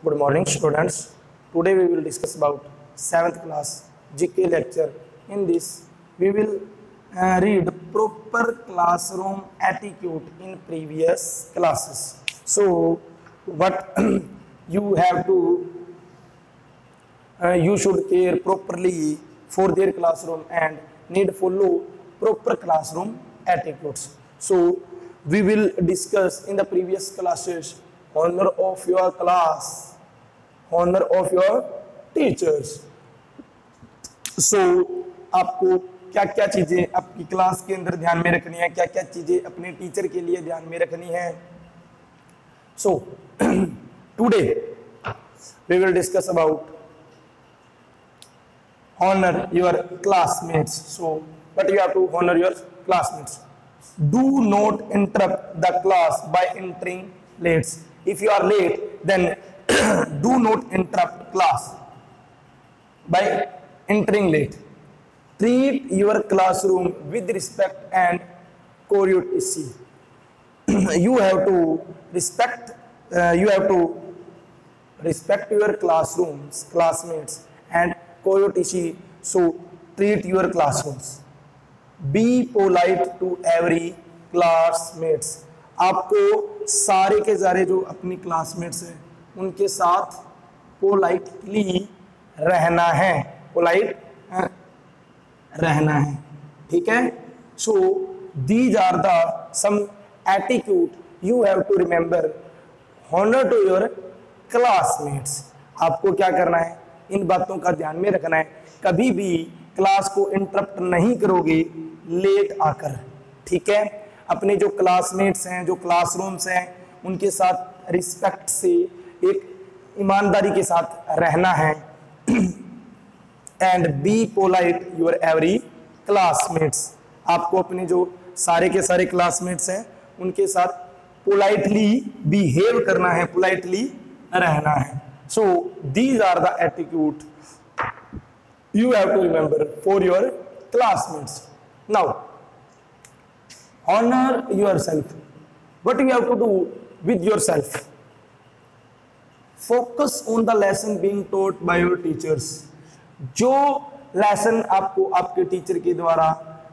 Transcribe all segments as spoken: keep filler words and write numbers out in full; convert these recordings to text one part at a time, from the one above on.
Good morning, students. Today we will discuss about seventh class G K lecture. In this, we will uh, read proper classroom etiquette in previous classes. So, what you have to, uh, you should care properly for their classroom and need follow proper classroom etiquettes. So, we will discuss in the previous classes honor of your class, honor of your teachers. So आपको क्या क्या चीजें आपकी class के अंदर ध्यान में रखनी है, क्या क्या चीजें अपने टीचर के लिए ध्यान में रखनी है. So today we will discuss about honor your classmates. So but you have to honor your classmates. Do not interrupt the class by entering late. If you are late, then do not interrupt class by entering late. Treat your classroom with respect and courtesy. You have to respect. Uh, you have to respect your classrooms, classmates, and courtesy. So treat your classrooms. Be polite to every classmates. आपको सारे के सारे जो अपनी classmates हैं उनके साथ politely रहना है, पोलाइट रहना है, ठीक है. So these are the some attitude you have to remember. Honour to your classmates. आपको क्या करना है, इन बातों का ध्यान में रखना है. कभी भी क्लास को इंटरप्ट नहीं करोगे लेट आकर, ठीक है. अपने जो क्लासमेट्स हैं, जो क्लासरूम्स हैं, उनके साथ रिस्पेक्ट से, एक ईमानदारी के साथ रहना है. And be polite your every classmates. आपको अपने जो सारे के सारे क्लासमेट्स हैं उनके साथ पोलाइटली बिहेव करना है, पोलाइटली रहना है. So these are the attitude you have to remember for your classmates. Now honor yourself. What you have to do with yourself? Focus on the lesson being taught by your teachers. जो lesson आपको आपके teacher के द्वारा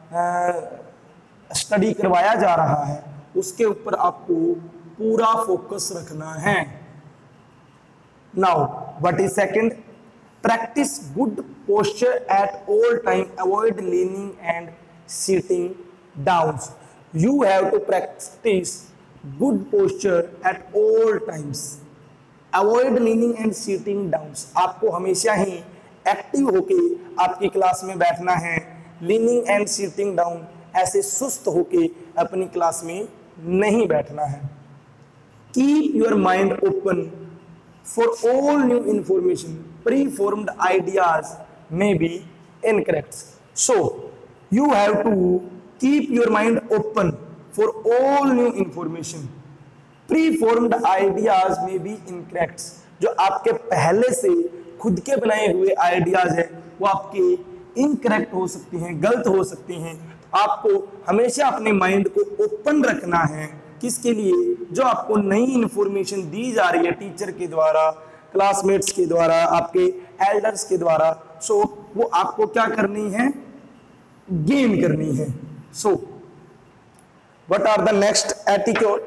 study करवाया जा रहा है उसके ऊपर आपको पूरा फोकस रखना है. Now what is second? Practice good posture at all time. Avoid leaning and sitting down. You have to practice good posture at all times. Avoid leaning and sitting down. आपको हमेशा ही एक्टिव होके आपकी class में बैठना है. Leaning and sitting down ऐसे सुस्त होके अपनी क्लास में नहीं बैठना है. Keep your mind open for all new information. Preformed ideas may be incorrect. So you have to keep your mind open for all new information. Preformed ideas may be incorrect. जो आपके पहले से खुद के बनाए हुए आइडियाज है वो आपके इनकरेक्ट हो सकती हैं, गलत हो सकती हैं. आपको हमेशा अपने माइंड को ओपन रखना है. किसके लिए? जो आपको नई इंफॉर्मेशन दी जा रही है टीचर के द्वारा, क्लासमेट्स के द्वारा, आपके एल्डर्स के द्वारा. सो so, वो आपको क्या करनी है? गेन करनी है. So what are the next attitude?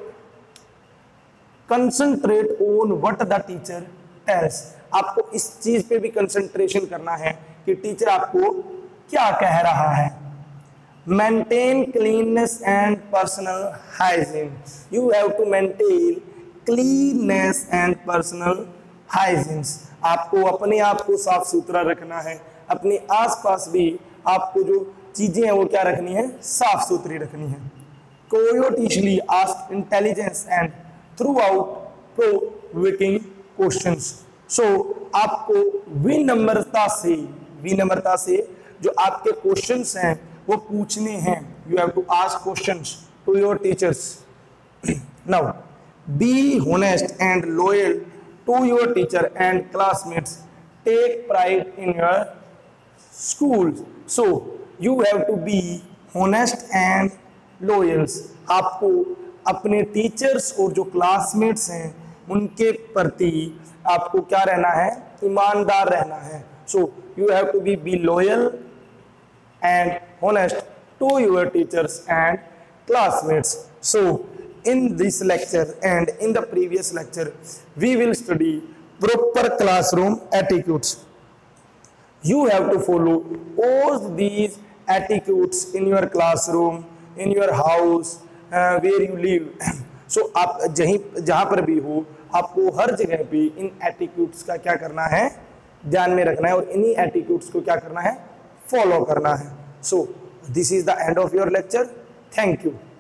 Concentrate on what the teacher tells. आपको इस चीज पे भी कंसंट्रेशन करना है कि टीचर आपको क्या कह रहा है. Maintain cleanliness and personal hygiene. You have to maintain cleanliness and personal hygiene. आपको अपने आप को साफ सुथरा रखना है. अपने आसपास भी आपको जो चीजें हैं वो क्या रखनी है? साफ सुथरी रखनी है. Courteously ask intelligence and throughout provoking questions. So आपको विनम्रता से, विनम्रता से जो आपके क्वेश्चंस हैं वो पूछने हैं. You have to ask questions to your teachers. Now be honest and loyal to your teacher and classmates. Take pride in your school. So you have to be honest and loyal. आपको अपने teachers और जो classmates हैं उनके प्रति आपको क्या रहना है, ईमानदार रहना है. So you have to be be loyal and honest to your teachers and classmates. So in this lecture and in the previous lecture we will study proper classroom etiquettes. You have to follow all these etiquettes in your classroom, in your house, uh, where you live. So आप जहीं जहाँ पर भी हो आपको हर जगह पे इन एटिक्यूट्स का क्या करना है, ध्यान में रखना है और इन्हीं एटिक्यूट्स को क्या करना है, फॉलो करना है. So this is the end of your lecture. Thank you.